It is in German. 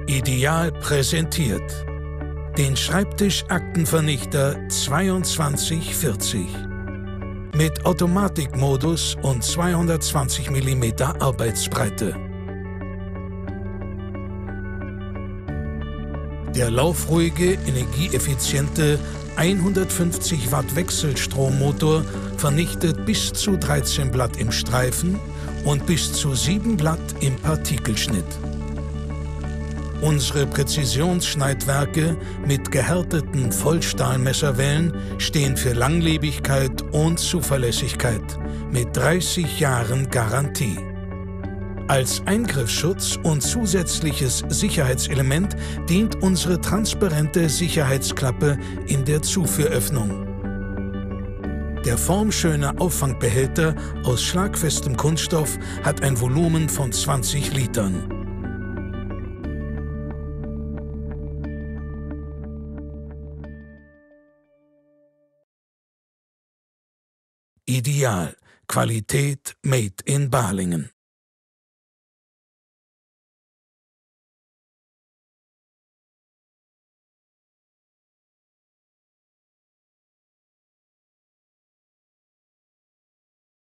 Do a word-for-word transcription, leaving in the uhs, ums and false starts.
Ideal präsentiert den Schreibtisch-Aktenvernichter zweiundzwanzig vierzig mit Automatikmodus und zweihundertzwanzig Millimeter Arbeitsbreite. Der laufruhige, energieeffiziente hundertfünfzig Watt Wechselstrommotor vernichtet bis zu dreizehn Blatt im Streifen und bis zu sieben Blatt im Partikelschnitt. Unsere Präzisionsschneidwerke mit gehärteten Vollstahlmesserwellen stehen für Langlebigkeit und Zuverlässigkeit mit dreißig Jahren Garantie. Als Eingriffsschutz und zusätzliches Sicherheitselement dient unsere transparente Sicherheitsklappe in der Zuführöffnung. Der formschöne Auffangbehälter aus schlagfestem Kunststoff hat ein Volumen von zwanzig Litern. Ideal. Qualität made in Balingen.